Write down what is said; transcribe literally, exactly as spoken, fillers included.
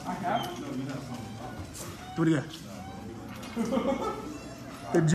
I have? No, you have some. Do it again.